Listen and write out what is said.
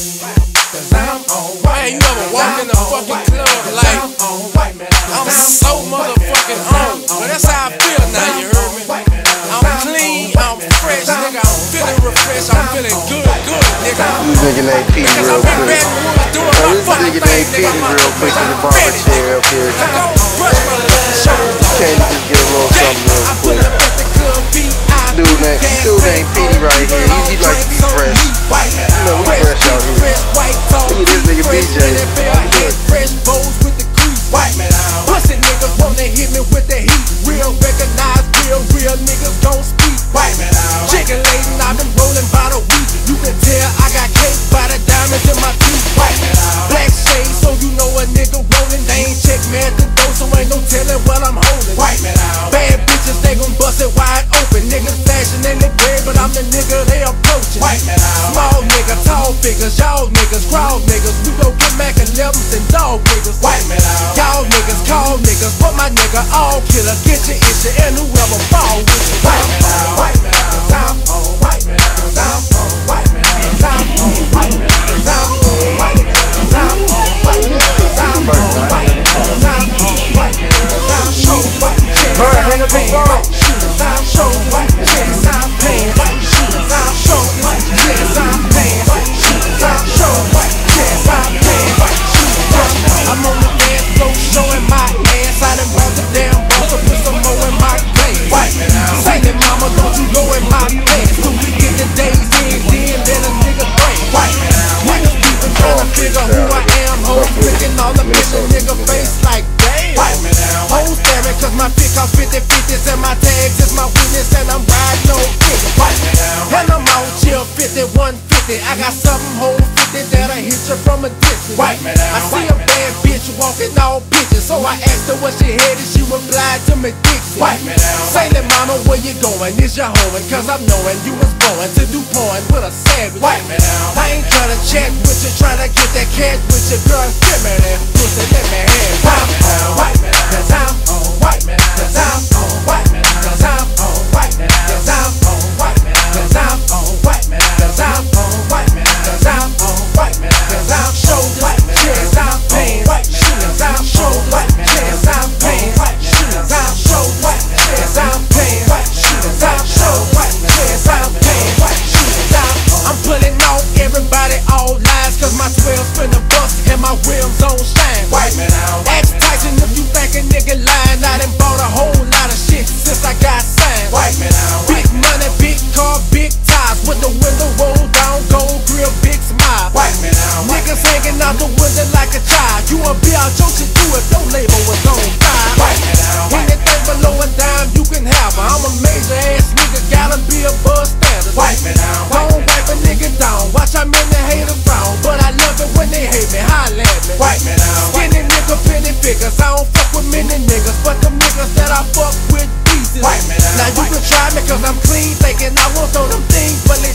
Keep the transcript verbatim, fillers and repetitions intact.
Cause I'm on white. Man, you ever walk in the fucking club like I'm so motherfucking on. Well, that's how I feel now, you heard me? I'm clean, I'm fresh, nigga. I'm feeling refreshed, I'm feeling good, good, nigga. This nigga named Petey real quick. Now this nigga named Petey real quick in the barber chair up here. Can't just get a little something real quick. Dude named, dude named Petey right here. He, he like to be fresh. You know, we fresh out here. Look at this nigga B J. Pussy niggas wanna hit me with the heat. Real recognize real, real niggas gon' speak. Chicken laden, I've been rolling by the week. You can tell I got cake by the diamonds in my teeth. Black shade, so you know a nigga rolling. They ain't check me at the door, so ain't no telling what I'm holding. Bad bitches, they gon' bust it wide open. Niggas flashing in the grave, but I'm the nigga they approaching. Small nigga, tall figures, y'all niggas, crowd niggas. We gon' get Mac elevens and dog niggas. Y'all niggas, call niggas, but my nigga all killer. Get your issue and whoever fall with you. White man, white man, cause I'm on white man, cause I'm on white man, cause I'm on white man, cause I'm on white man, cause I'm on white man, cause I'm on white man, cause I'm on white man, cause I'm so white man. Bird, hang up the phone. Shooters, I'm so white man, yes, I'm paying. Shooters, I'm so white man, yes, I'm paying. Shooters, I'm so white man, yes, I'm paying. I'm on the dance floor showing my ass. I done bought the damn boss to put some more in my glass. Say that mama, don't you go in my pants. Till we get the days in, then let a nigga break. Niggas people trying to figure who I am. Hoes flicking all up in the nigga face like damn. Hoes staring cause my pick off fifty fifties and my tags is my witness and I'm riding on fifty. And I'm out here fifty-one fifty. I got something whole fifty that'll hit you from a distance. I see a bad bitch walking all bitches, so I asked her what she had and she replied to me Dixie. Say that mama, where you going? Is your home? Cause I'm knowing you was born to do porn with a savage. I ain't trying to chat with you, trying to get that cat with your girl. Give me that pussy, let me have it. White man, cause I'm on white man, cause I'm on white man, cause I'm on white man, cause I'm on white man, cause I'm on white man, cause I'm on white man, cause I'm on white man, cause I'm so white man, yes, I'm paying. Shooters, I'm so white man, yes, I'm paying. Shooters, I'm so white man, yes, I'm paying. Shooters, I'm so white man, yes, I'm paying. Shooters, I'm pulling out everybody all lies, cause my twelve finna bust and my rims on shine. Ask Tyson if you think a nigga lying. I done bought a whole lot of shit since I got signed. Big money, big car, big ties, with the window rolled down, gold grill, big smile. Niggas hanging out the window like a child. You a be out your shit too if your label was on fire. Anything below a dime you can have her. I'm a major ass nigga, gotta be above standards. Don't wipe a nigga down, watch how many haters frown. But I love it when they hate me, holla at me. Skinny nigga, penny figures, I don't fuck with many niggas, but them niggas that I fuck with decent. Now you can try me cause I'm clean thinking I won't throw them things, but they